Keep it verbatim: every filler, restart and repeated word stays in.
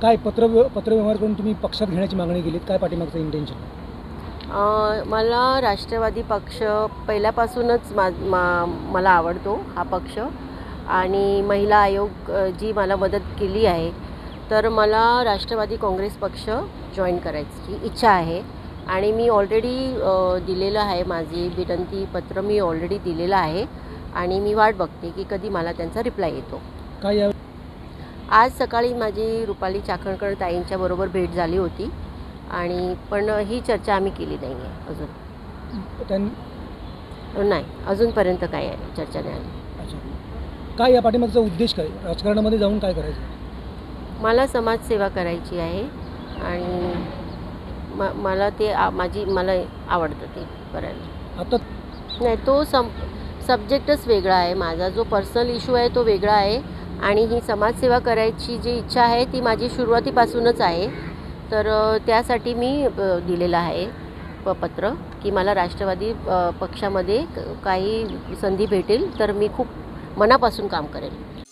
काय पत्र पत्रव्यवहार करून तुम्ही पक्षात घेण्याची मागणी केलीत, काय पाठीमागचं इंटेन्शन? मला राष्ट्रवादी पक्ष पहिल्यापासूनच मा मा मला आवडतो हा पक्ष, आणि महिला आयोग जी मला मदत केली आहे, तर मला राष्ट्रवादी काँग्रेस पक्ष जॉईन करायची इच्छा आहे. आणि मी ऑलरेडी दिलेलं आहे, माझी विनंती पत्र मी ऑलरेडी दिलेलं आहे आणि मी वाट बघते की कधी मला त्यांचा रिप्लाय येतो. काय या आज सकाळी माझी रुपाली चाकणकर ताईंच्या बरोबर भेट झाली होती, आणि पण ही चर्चा आम्ही केली नाही आहे अजून. त्यां नाही, अजूनपर्यंत काय आहे चर्चा नाही आली. अच्छा, काय या पाठीमागचा उद्देश काय? राजकारणामध्ये जाऊन काय करायचं? मला समाजसेवा करायची आहे, आणि म मला ते आ माझी मला आवडतं ते करायला. आता नाही, तो सम सब्जेक्टच वेगळा आहे. माझा जो पर्सनल इश्यू आहे तो वेगळा आहे, आणि ही समाजसेवा करायची जी इच्छा आहे ती माझी सुरुवातीपासूनच आहे. तर त्यासाठी मी दिलेलं आहे प पत्र की मला राष्ट्रवादी पक्षामध्ये काही संधी भेटेल तर मी खूप मनापासून काम करेल.